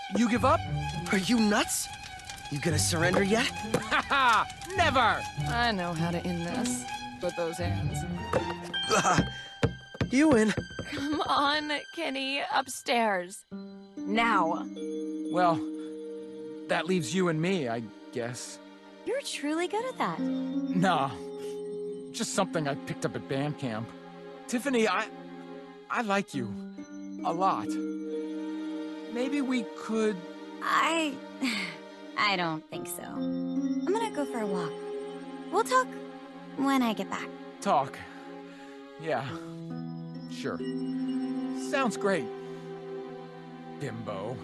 You give up? Are you nuts? You gonna surrender yet? Haha! Never! I know how to end this with those hands. You win. Come on, Kenny, upstairs. Now. Well, that leaves you and me, I guess. You're truly good at that. Nah, just something I picked up at band camp. Tiffany, I like you. A lot. Maybe we could... I don't think so. I'm gonna go for a walk. We'll talk when I get back. Talk. Yeah. Sure. Sounds great. Bimbo.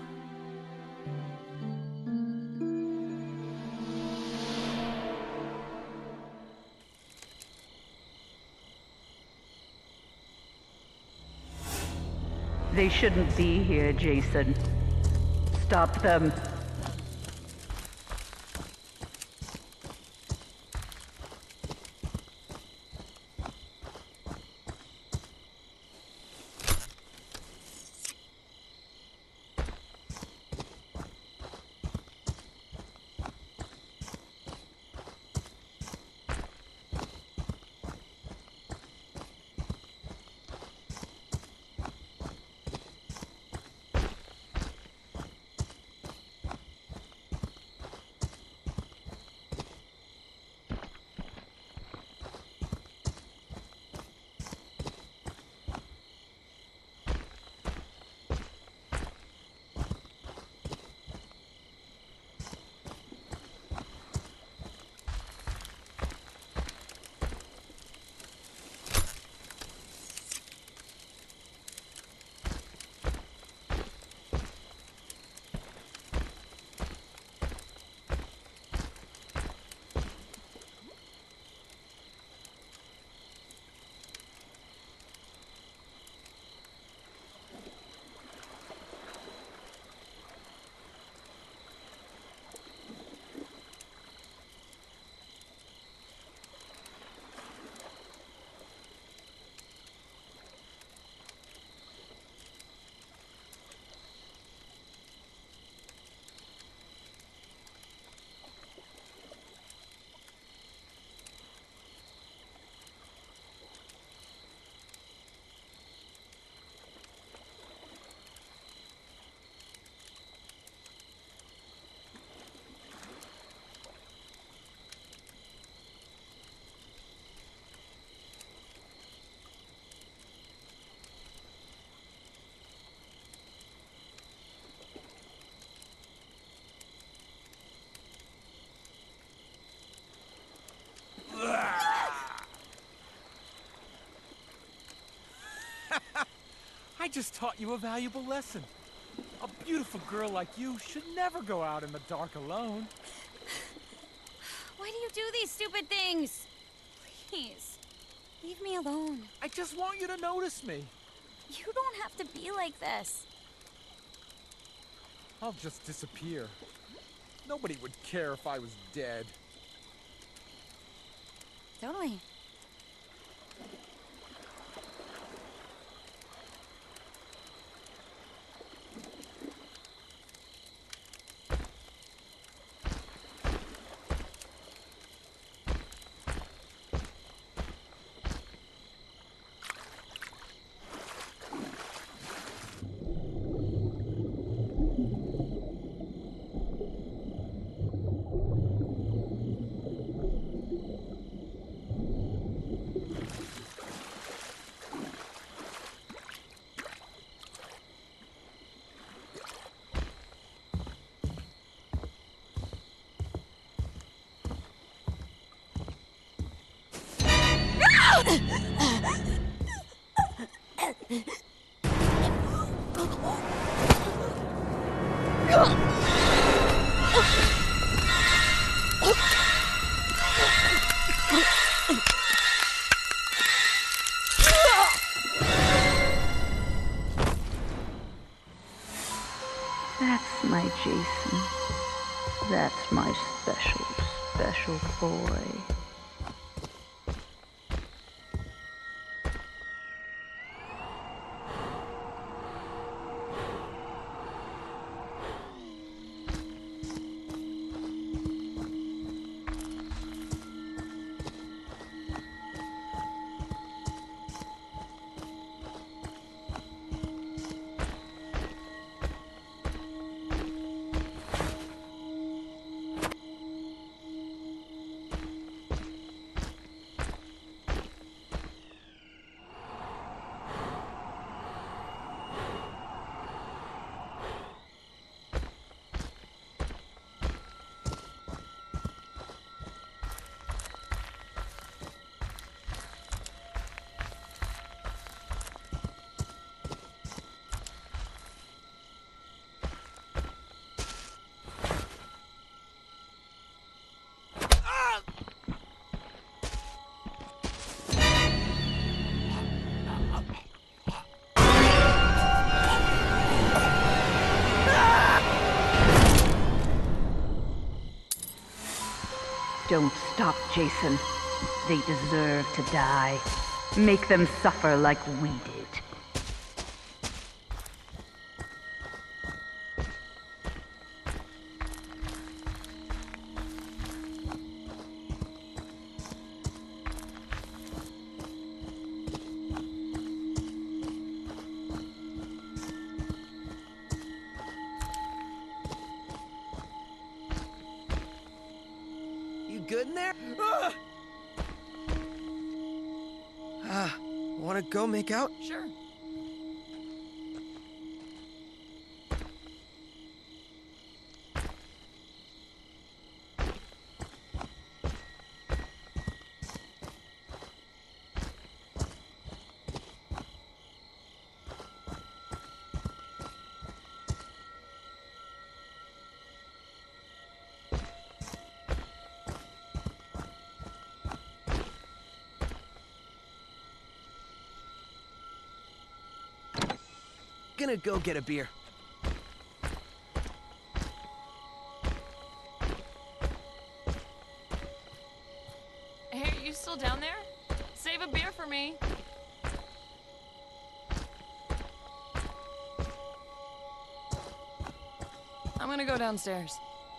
They shouldn't be here, Jason. Stop them. I just taught you a valuable lesson. A beautiful girl like you should never go out in the dark alone. Why do you do these stupid things? Please, leave me alone. I just want you to notice me. You don't have to be like this. I'll just disappear. Nobody would care if I was dead. Totally. That's my Jason. That's my special, special boy. Don't stop, Jason. They deserve to die. Make them suffer like we did. You good in there? Wanna go make out? Sure. Gonna go get a beer. Hey, are you still down there? Save a beer for me. I'm gonna go downstairs.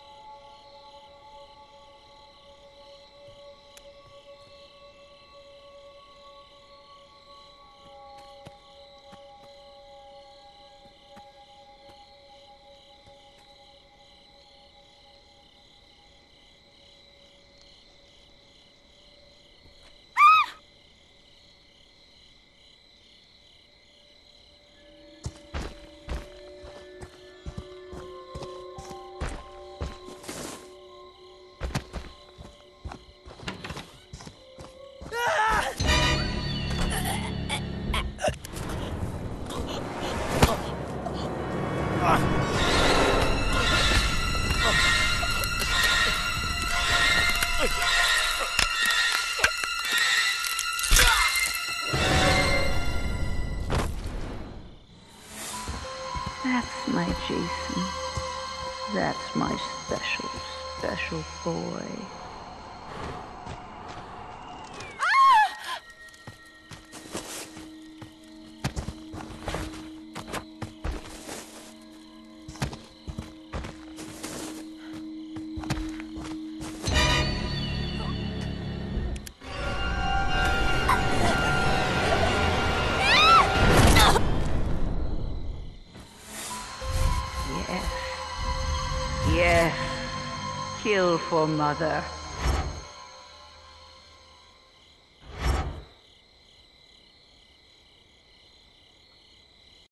That's my Jason. That's my special, special boy. Yes. Kill for Mother.